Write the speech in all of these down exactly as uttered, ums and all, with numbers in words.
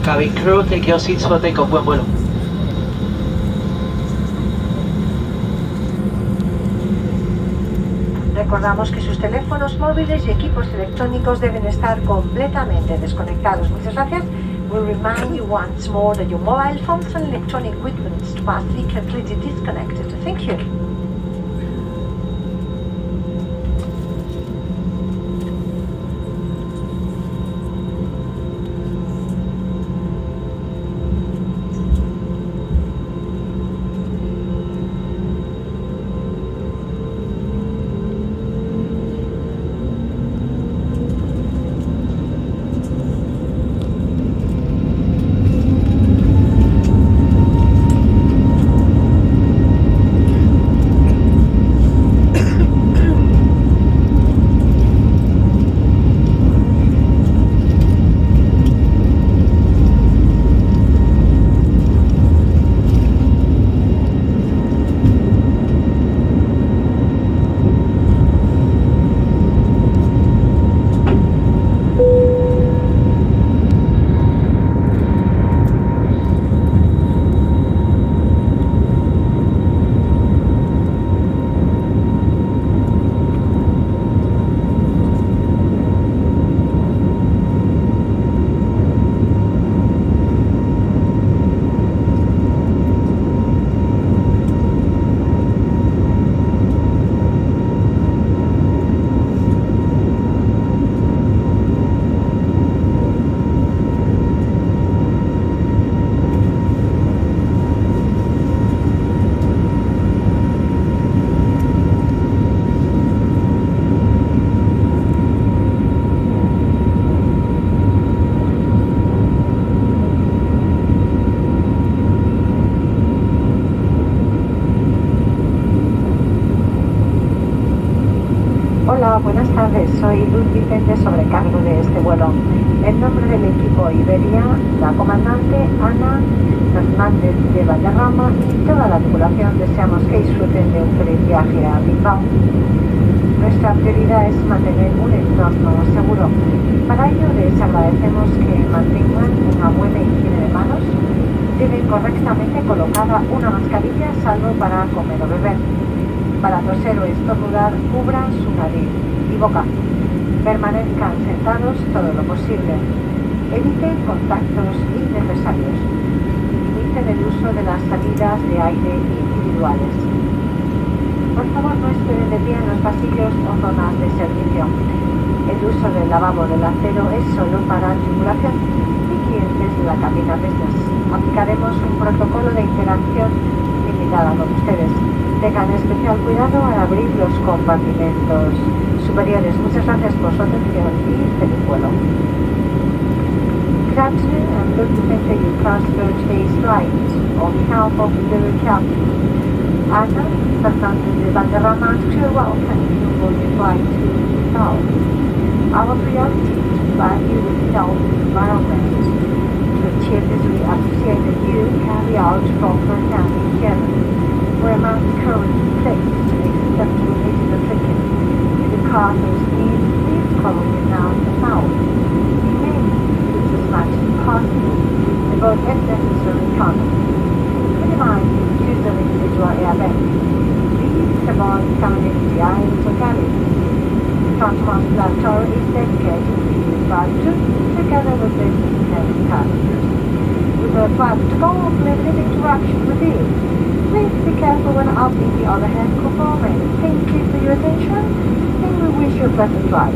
Cabin crew, take your seats for takeoff. Buen vuelo. Recordamos que sus teléfonos móviles y equipos electrónicos deben estar completamente desconectados. Muchas gracias. We remind you once more that your mobile phones and electronic equipment must be completely disconnected. Thank you. Buenas tardes, soy Luz Vicente, sobrecargo de este vuelo. En nombre del equipo Iberia, la comandante Ana Fernández de Valderrama y toda la tripulación deseamos que disfruten de un feliz viaje a Bilbao. Nuestra prioridad es mantener un entorno seguro. Para ello les agradecemos que mantengan una buena higiene de manos, lleven correctamente colocada una mascarilla salvo para comer o beber. Para toser o estornudar, cubran su nariz y boca. Permanezcan sentados todo lo posible. Eviten contactos innecesarios. Limiten el uso de las salidas de aire individuales. Por favor, no esperen de pie en los pasillos o zonas de servicio. El uso del lavabo del acero es solo para tripulación y clientes de la cabina business. Aplicaremos un protocolo de interacción limitada con ustedes. Tengan especial cuidado al abrir los compartimentos superiores. Muchas gracias por su atención y feliz vuelo. Good afternoon, I'm Luz Vicente, your transfer today's flight. On behalf of the captain, Ana Fernández de Valderrama, to welcome you on your flight to Bilbao. Our priority is to provide you with health environment. To achieve this, we appreciate that you carry out proper handling care. Where amount currently placed except related to clicking. If the car is needs, please follow me now in the mouth. You may use as much as possible, devote if necessary economy. Minimize the use of individual airbags. Please avoid counting the aisles or galleries. The front platform is dedicated to use by two together with the intended passengers. We will try to go off limited interaction with you. Please be careful when opening the overhead compartment. Thank you for your attention and we wish you a pleasant flight.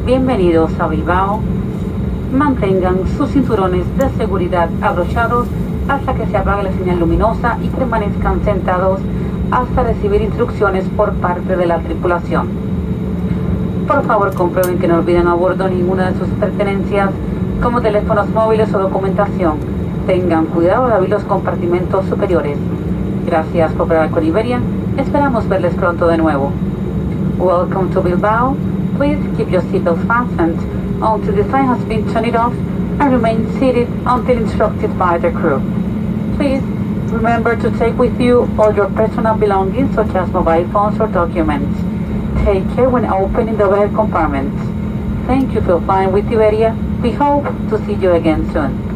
Bienvenidos a Bilbao. Mantengan sus cinturones de seguridad abrochados hasta que se apague la señal luminosa y permanezcan sentados hasta recibir instrucciones por parte de la tripulación. Por favor, comprueben que no olviden a bordo ninguna de sus pertenencias, como teléfonos móviles o documentación. Tengan cuidado de abrir los compartimentos superiores. Gracias por volar con Iberia. Esperamos verles pronto de nuevo. Welcome to Bilbao. Please keep your seatbelts fastened until the sign has been turned off and remain seated until instructed by the crew. Please remember to take with you all your personal belongings such as mobile phones or documents. Take care when opening the overhead compartments. Thank you for flying with Iberia. We hope to see you again soon.